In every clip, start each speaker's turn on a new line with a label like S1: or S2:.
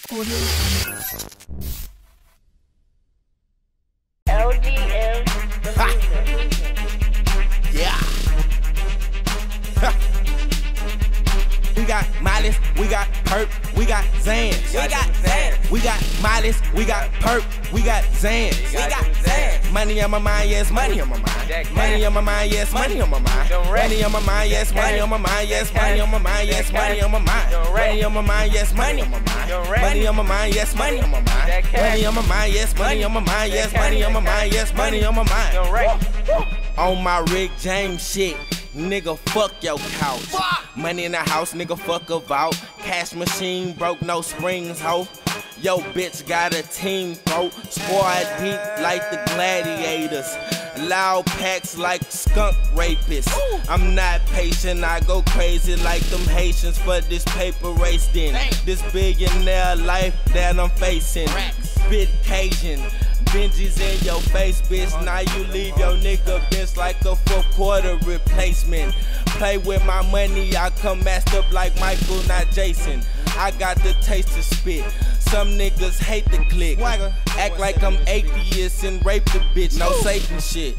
S1: LGM.
S2: Yeah. We got Miley's, we got Perp, we got Zans.
S3: We got Zans.
S2: We got Miley's, we got Perp, we got Zans.
S3: We got Zans.
S2: Money on my mind, yes, money on my mind. Money on my mind, yes, money on my mind. Money on my mind, yes, money on my mind, yes, money on my mind, yes, money on my mind. Money on my mind, yes, money on my mind. Money on my mind, yes, money on my mind. Money on my mind, yes, money on my mind, yes, money on my mind, yes, money on my mind. On my Rick James shit. Nigga, fuck your couch. Money in the house, nigga, fuck a vault. Cash machine broke, no springs, ho. Yo, bitch got a team, bro. Squad deep like the gladiators. Loud packs like skunk rapists. I'm not patient, I go crazy like them Haitians for this paper race then. This billionaire life that I'm facing. Spit Cajun. Benji's in your face, bitch. Now you leave your nigga bench like a fourth quarter replacement. Play with my money, I come masked up like Michael, not Jason. I got the taste to spit. Some niggas hate the click. Act like I'm atheist and rape the bitch. No Satan shit.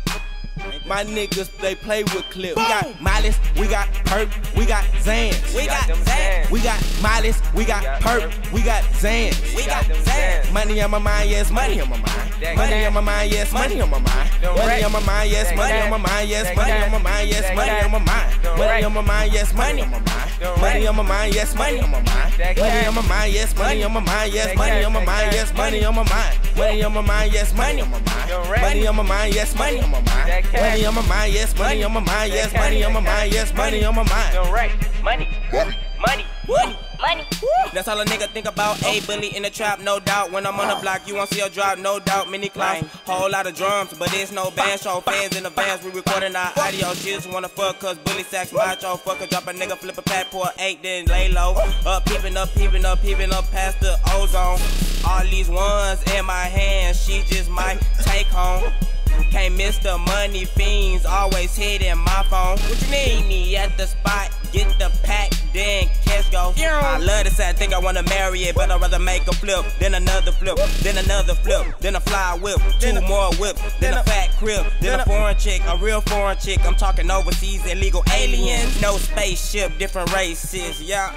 S2: My niggas, they play with clips. We got Miley's, we got Perp, we got Zans.
S3: We got Zans.
S2: We got Miley's, we got Perp, we got Zans.
S3: We got Zans.
S2: Money on my mind, yes, money on my mind. Money on my mind, yes, money on my mind. Money on my mind, yes, money on my mind, yes, money on my mind, yes, money on my mind. Money on my mind, yes, money on my mind. Money on my mind, yes, money on my mind. Money on my mind, yes, money on my mind, yes, money on my mind, yes, money on my mind. Money on my mind, yes, money on my mind. Money on my mind, yes, money on my mind. Money on my mind, yes, money on my mind, yes, money on my mind, yes, money on my mind.
S3: Money, money, money.
S1: Money.
S3: That's all a nigga think about. A bully in the trap, no doubt. When I'm on the block, you won't see a drop, no doubt. Many clowns, whole lot of drums, but it's no band. Show fans in advance, we recording our audio. She just wanna fuck, cause bully sacks macho. Fuck a drop a nigga, flip a pack, pour 8, then lay low. Up, peeping up, peeping up, peeping up past the ozone. All these ones in my hands, she just might take home. Can't miss the money fiends, always hitting my phone. What you need? Meet me at the spot, get the pack, then cash go. I love this, I think I wanna marry it, but I'd rather make a flip, then another flip, then another flip, then a fly whip, 2 more whips, then a fat crib, then a foreign chick, a real foreign chick. I'm talking overseas, illegal aliens, no spaceship, different races. Yeah.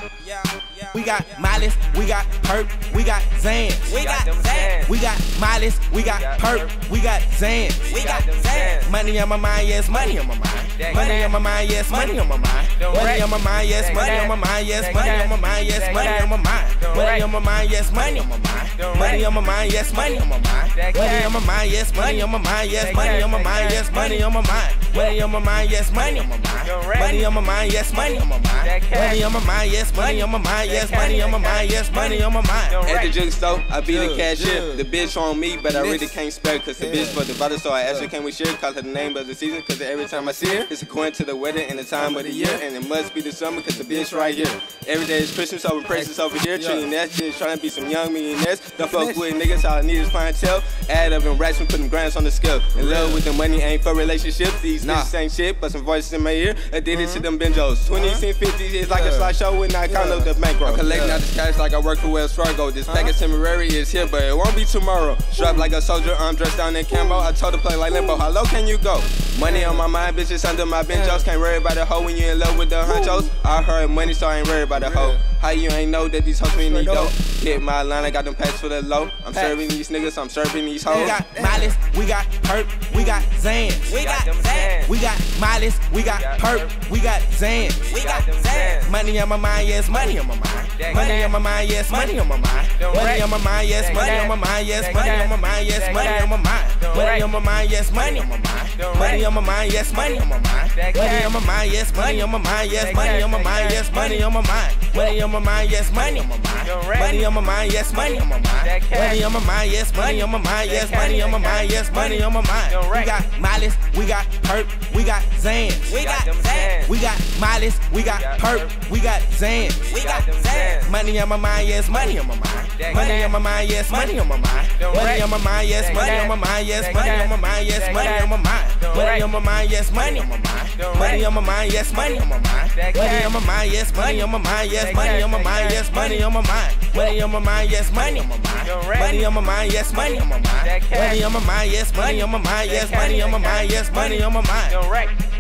S2: We got Miley's, we got Perp, we got Zans.
S3: We got Zans.
S2: We got Miley's, we got Perp, we got Zans.
S3: We got Zans.
S2: Money on my mind, yes, money on my mind. Money on my mind, yes, money on my mind. Money on my mind, yes, money on my mind, yes, money on my mind, yes, money on my mind. Money on my mind, yes, money on my mind. Money on my mind, yes, money on my mind. Money on my mind, yes, money on my mind, yes, money on my mind, yes, money on my mind. Money on my mind, yes, money on my mind. Money on my mind, yes, money on my mind. Money on my mind, yes, money on my mind, yes, money on my mind, yes, money on my mind.
S4: At the jig store, I be the cashier. The bitch on me, but I really can't spare, cause the bitch for the butter, so I asked her, can we share? Call her the name of the season, cause every time I see her, it's according to the weather and the time of the year, and it must be the summer, cause the bitch right here. Every day is Christmas over prices over here, treating that shit, trying to be some young millionaires. Don't fuck with niggas, all I need is clientele. Add up and racks and put them grams on the scale. In love with the money, ain't for relationships. These bitches ain't shit, but some voices in my ear. Addicted to them benjos. 20s and 50s, it's like a slideshow when I count up the bankroll. I'm collecting out this cash like I work for Wells Fargo. This package temporary is here, but it won't be tomorrow. Strapped like a soldier, I'm dressed down in camo. I told her play like limbo. How low can you go? Money on my mind, bitches under my benjos. Can't worry about the hoe when you in love with the hunchos. I heard money, so I ain't worried about the hoe. How you ain't know that these hoes really need dope? Hit my line, I got them packs for the low. I'm serving these niggas, I'm serving these hoes.
S2: We got Miley's, we got Perp, we got Zans.
S3: We got Zans.
S2: We got Miley's, we got Perp, we got Zans.
S3: We got Zans.
S2: Money on my mind, yes, money on my mind. Money on my mind, yes, money on my mind. Money on my mind, yes, money on my mind, yes, money on my mind, yes, money on my mind. Money on my mind, yes, money on my mind. Money on my mind, yes, money on my mind. Money on my mind, yes, money on my mind, yes, money on my mind, yes, money on my mind. Money on my mind, yes, money on my mind. Money on my mind, yes, money on my mind. Money on my mind, yes, money on my mind, yes, money on my mind, yes, money on my mind. We got Miley's, we got Perp, we got Zans.
S3: We got Zans.
S2: We got Miley's, we got Perp, we got Zans.
S3: We got Zans.
S2: Money on my mind, yes, money on my mind. Money on my mind, yes, money on my mind. Money on my mind, yes, money on my mind, yes, money on my mind, yes, money on my mind. Money on my mind, yes, money on my mind. Money on my mind, yes, money on my mind. Money on my mind, yes, money on my mind, yes, money on my mind, yes, money on my mind. Money on my mind, yes, money on my mind. Money on my mind, yes, money on my mind. Money on my mind, yes, money on my mind, yes, money on my mind, yes, money on my mind.